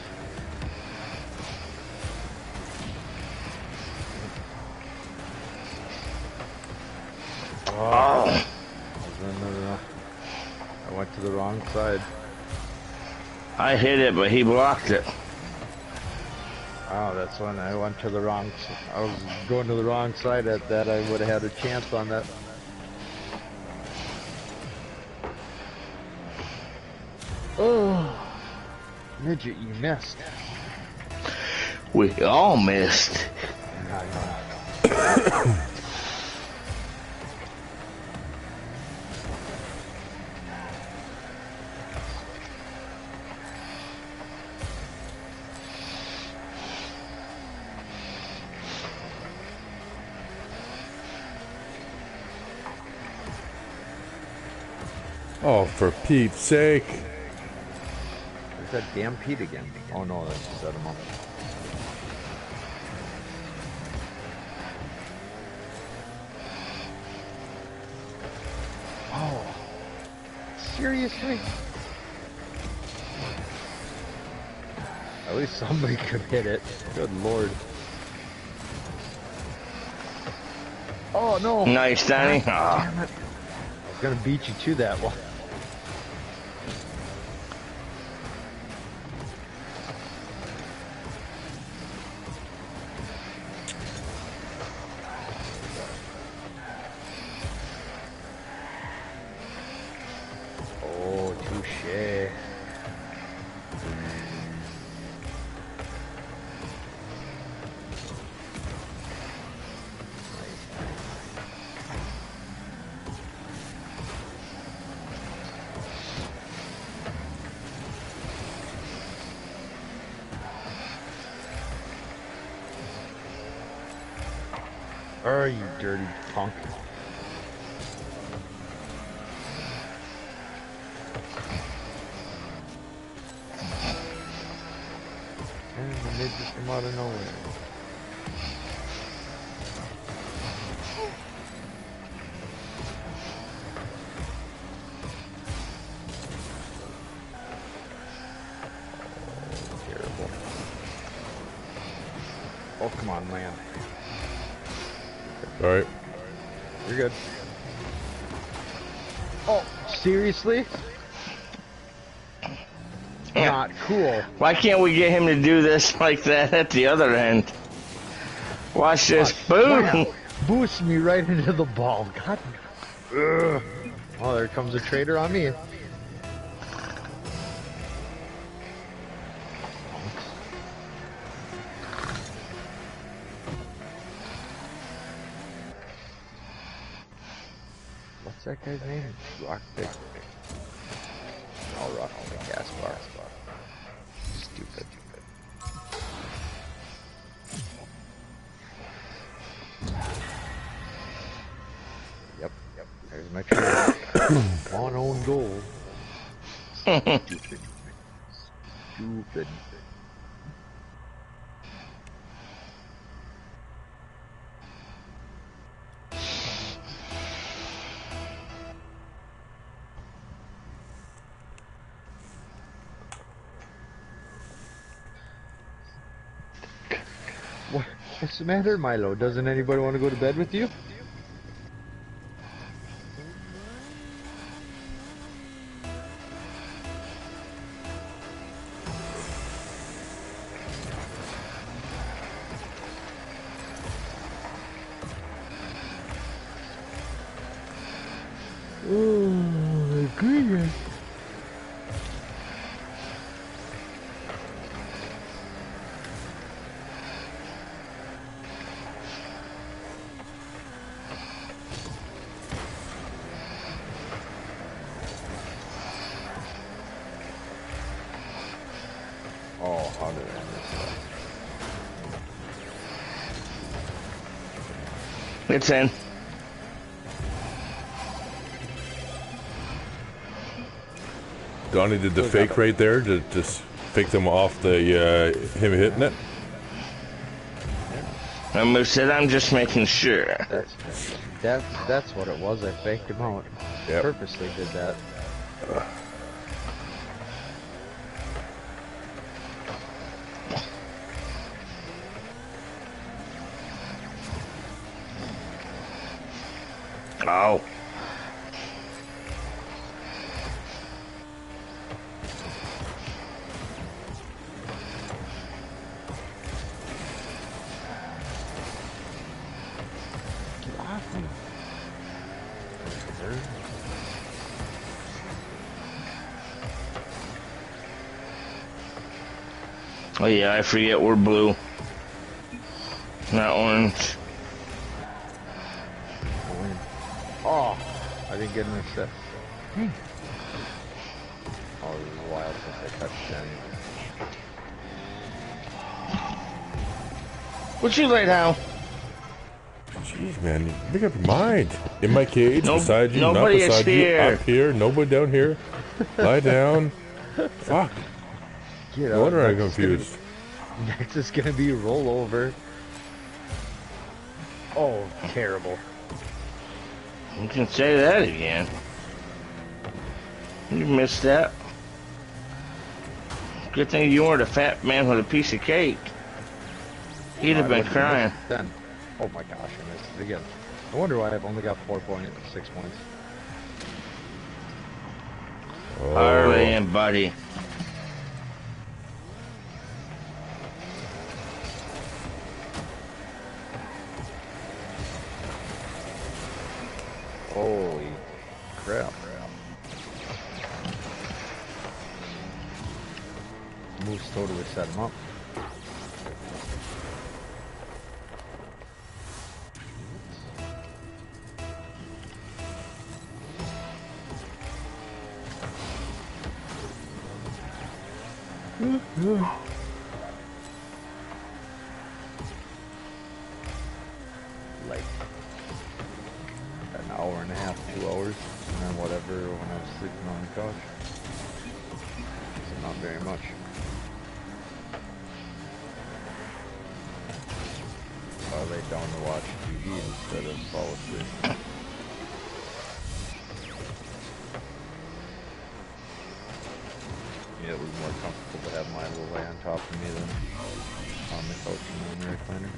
Oh. No, no, no. I went to the wrong side. I hit it, but he blocked it. Oh, that's when I went to the wrong side. I was going to the wrong side at that. I would have had a chance on that. Oh, Midget, you missed. We all missed. Oh, for Pete's sake. There's that damn Pete again. Oh no, that's set him up. Oh. Seriously? At least somebody could hit it. Good lord. Oh no! Nice, Danny. God, Oh. damn it. I was gonna beat you to that one. Oh, touche. Oh, you dirty punk. And the midget from out of nowhere. Oh, terrible. Oh, come on, man. Alright. You're good. Oh, seriously? Not cool. Why can't we get him to do this like that at the other end? Watch this. Boom! Wow. Boost me right into the ball. God. Ugh. Oh, there comes a trader on me. What's that guy's name? Rock Pick. Oh, Rock Pick gas bar. Stupid. Yep, yep. There's my trader. One own goal. Stupid. Stupid. What, what's the matter, Milo? Doesn't anybody want to go to bed with you? Oh, goodness. Oh, how did I miss that? It's in. Donnie did the fake right there to just fake them off the uh, him hitting it. I almost said I'm just making sure. That's that's that's what it was. I faked him out. Yep. Purposely did that. Oh. Get off me. Oh yeah, I forget we're blue. Not orange. Oh, I didn't get an assist. Hmm. Oh, it was a while since I touched Danny. Would you lay down? Jeez. man. Make up your mind. In my cage, No, beside you, not nobody is beside you, here. up here, nobody down here. Lie down. Fuck. Get No out. wonder I'm Next is gonna confused. be- Next is gonna be rollover. Oh, terrible. You can say that again. You missed that. Good thing you weren't a fat man with a piece of cake. He'd have I been wouldn't crying. missed it Then. Oh my gosh, I missed it again. I wonder why I've only got four point six points. Oh. Harley and Buddy. Holy crap. Moves totally set him up. Like an hour and a half, two hours, and then whatever when I was sleeping on the couch. So not very much. I lay down to watch T V instead of fall asleep. Yeah, it was more comfortable to have my little lay on top of me than on the couch and on the recliner.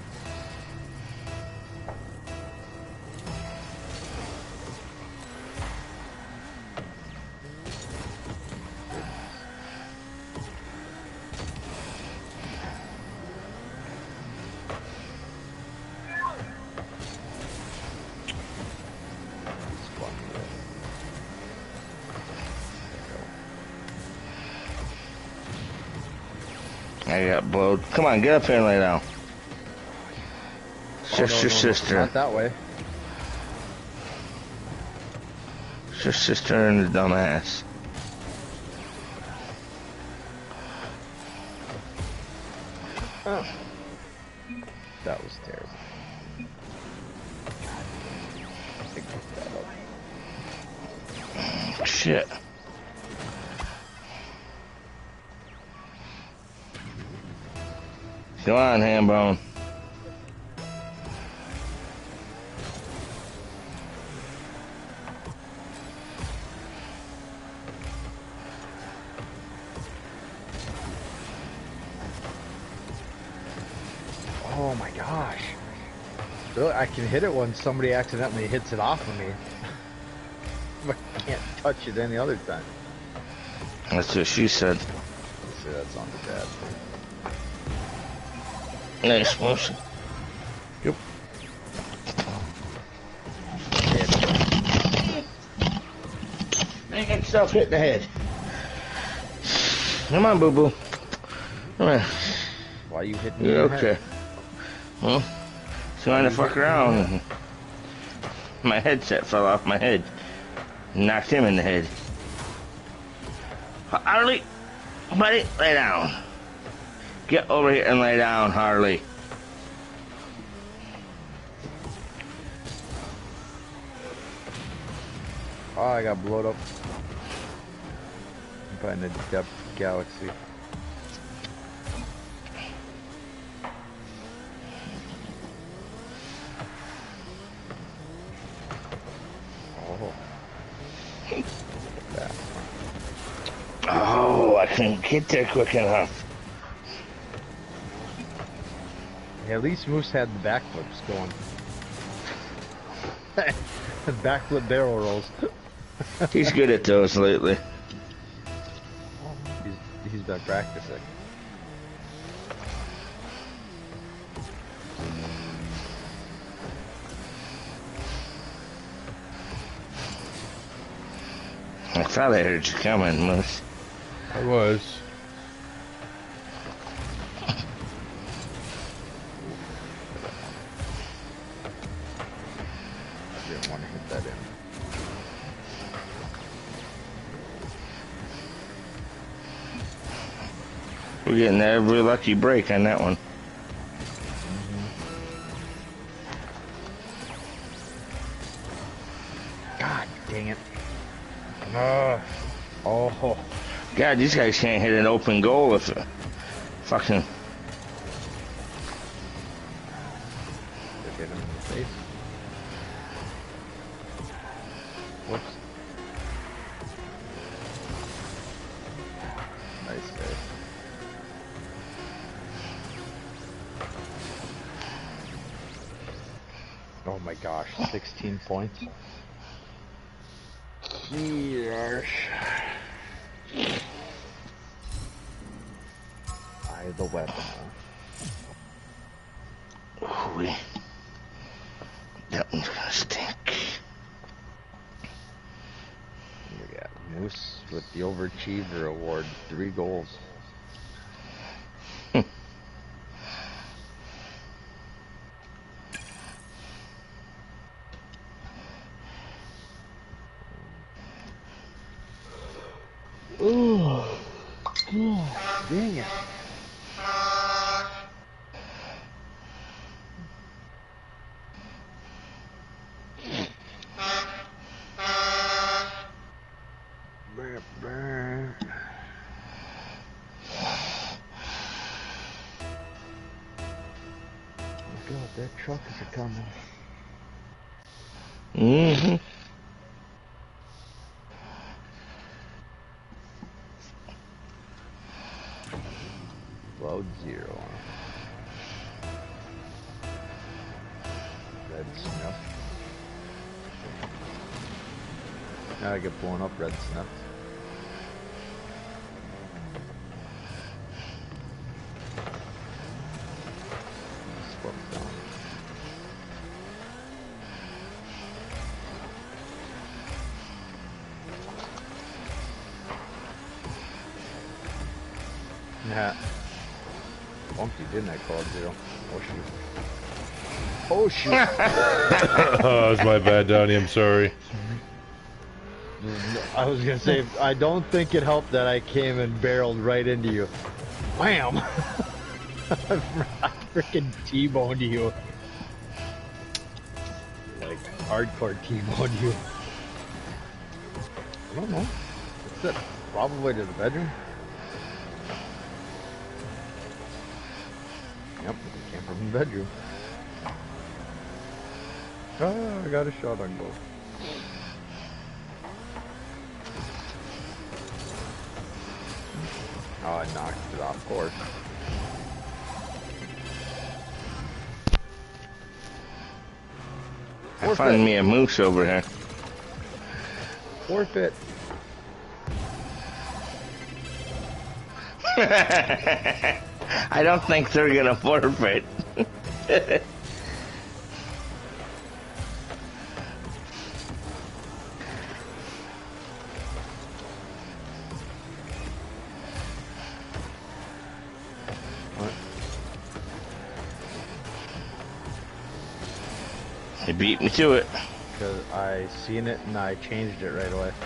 I got blowed. Come on, get up here and lay down. It's Oh, just no, your no, sister. Not that way. It's your sister and the dumbass. Oh. That was terrible. I picked that up. Shit. Come on, Hambone. Oh my gosh. Really, I can hit it when somebody accidentally hits it off of me. But I can't touch it any other time. That's what she said. Let's see, that sounded bad. Nice motion. Yep. Make yourself hit the head. Come on, boo boo. Come on. Why are you hitting me? You're in the okay. head? Huh? Trying to fuck around. My headset fell off my head. Knocked him in the head. Harley, buddy, lay down. Get over here and lay down, Harley. Oh, I got blowed up. I'm fighting a depth galaxy. Oh. That. Oh, I couldn't get there quick enough. Yeah, at least Moose had the backflips going. Backflip barrel rolls. He's good at those lately. He's, he's been practicing. I thought I heard you coming, Moose. I was. I didn't want to hit that in. We're getting every lucky break on that one. God, these guys can't hit an open goal if uh, fucking. Just hit him in the face. Whoops. Nice save. Oh my gosh, sixteen points. Yes. I the weapon. Oh, we. That one's gonna stink. We got Moose with the Overachiever Award, three goals. Oh, God, dang it. Brr, brr. Oh God, that truck is a coming. Mm-hmm. Load zero. Red snuff. Now I get blown up, red snuff. Slow down. Nah. Bumped you, didn't I, call zero? Oh shoot. Oh shoot! Oh, it's my bad, Donnie. I'm sorry. I was gonna say, I don't think it helped that I came and barreled right into you. Wham! I freaking T-boned you. Like, hardcore T-boned you. I don't know. What's that? Probably to the bedroom? Yep, it came from the bedroom. Oh, I got a shot on goal. Oh, I knocked it off course. I find me a moose over here. Forfeit. I don't think they're gonna forfeit. What? They beat me to it. Because I seen it and I changed it right away.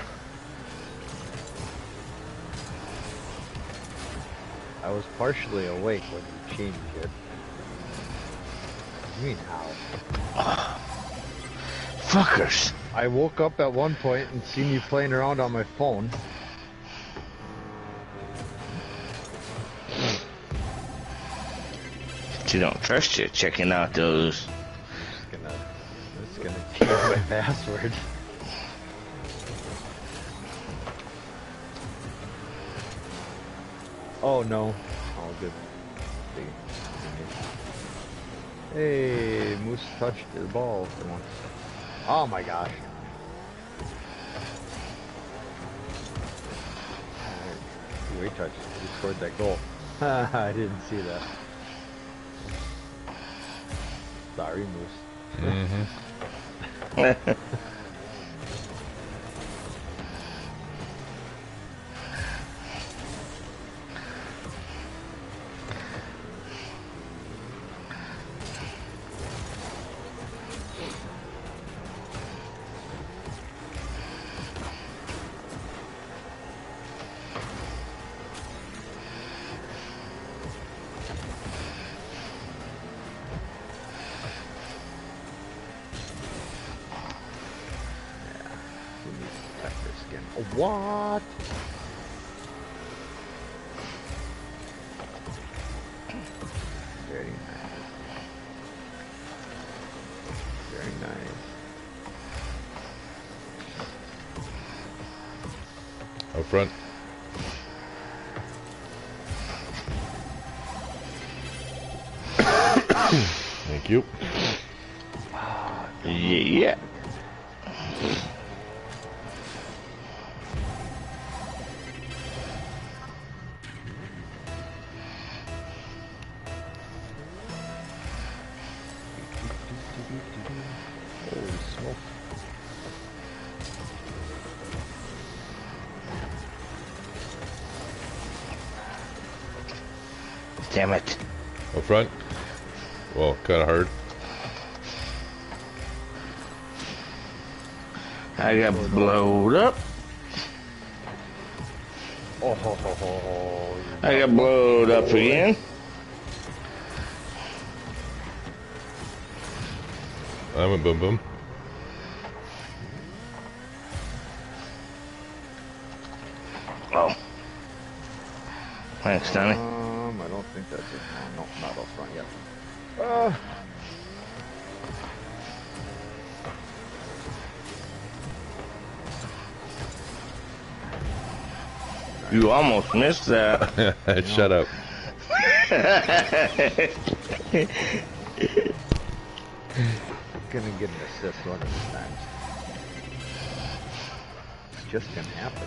I was partially awake when you changed it. What do you mean how? Fuckers. I woke up at one point and seen you playing around on my phone. But you don't trust you checking out those. I'm just gonna, I'm just gonna change my password. Oh no. Oh good. Hey, Moose touched the ball for once. Oh my gosh. Two-way touch. He scored that goal. I didn't see that. Sorry, Moose. Mm-hmm. What? Very nice. Very nice. Up front. Thank you. Yeah. Holy smoke. Damn it. Up front. Well, kind of hard. I got blowed up. Oh, ho, ho, ho, ho. I got blowed up again. I went boom boom. Oh. Thanks, Donnay. Um, I don't think that's it. No, no, not up front yet. Uh, You almost missed that. Shut up. gonna get an assist one of these times. It's just gonna happen.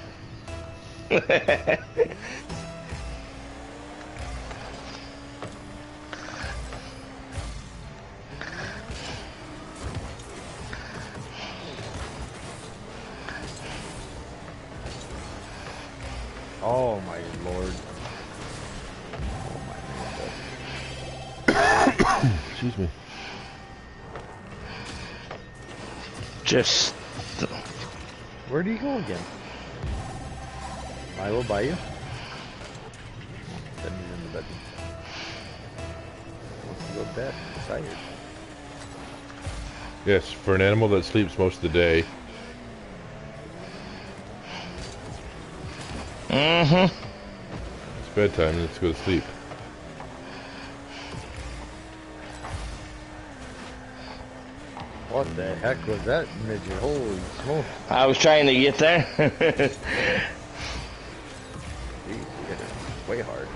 Oh my lord. Oh my man. Excuse me. Just. Where do you go again? I will buy you. Then he's in the bedroom. Wants to go to bed. He's tired. Yes, for an animal that sleeps most of the day. Mm-hmm. It's bedtime. Let's go to sleep. What the heck was that, midget? Holy smoke. I was trying to get there. Jeez, you hit it way hard.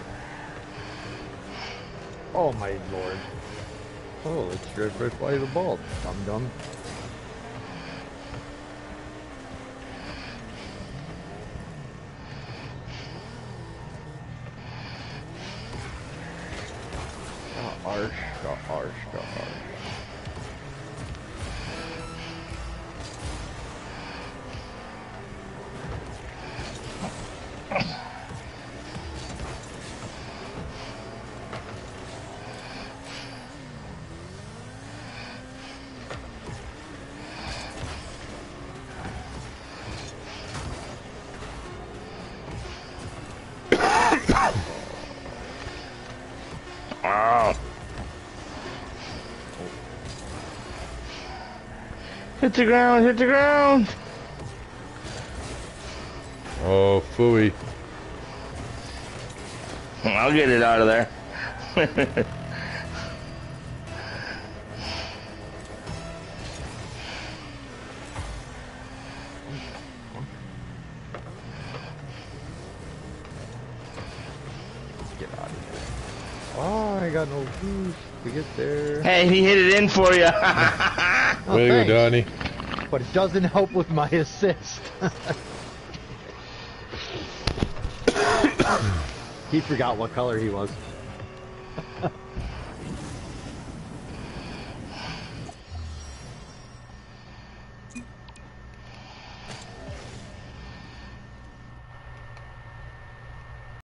Oh my lord. Oh, it's straight right by the ball. Dum dum. Got arch, got arch, got arch. Oh. Hit the ground, hit the ground. Oh, phooey. I'll get it out of there. Get out of here. Oh, I got no boost to get there. Hey, he hit it in for you. Oh, Way to thanks. go, Donnie. But it doesn't help with my assist. He forgot what color he was.